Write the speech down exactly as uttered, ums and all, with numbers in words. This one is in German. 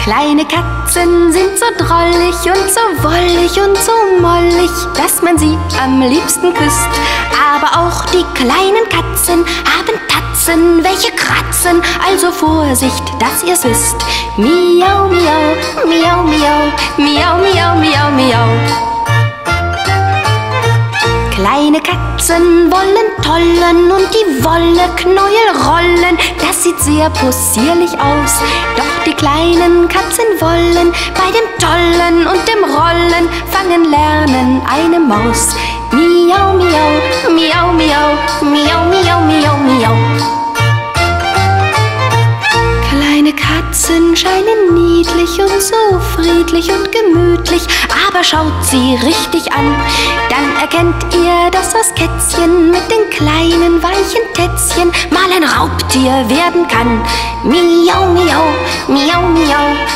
Kleine Katzen sind so drollig und so wollig und so mollig, dass man sie am liebsten küsst. Aber auch die kleinen Katzen haben Tatzen, welche kratzen. Also Vorsicht, dass ihr's wisst. Miau, miau, miau, miau, miau, miau, miau, miau. Kleine Katzen wollen tollen und die Wolleknäuel rollen. Das sieht sehr possierlich aus. Doch die kleinen Katzen wollen bei dem Tollen und dem Rollen fangen lernen eine Maus. Miau, miau, miau, miau, miau, miau, miau, miau. Kleine Katzen scheinen niedlich und so friedlich und gemütlich, aber schaut sie richtig an, dann erkennt ihr, dass das Kätzchen mit den kleinen weichen Tätzchen mal ein Raubtier werden kann. Miau, miau, miau, miau,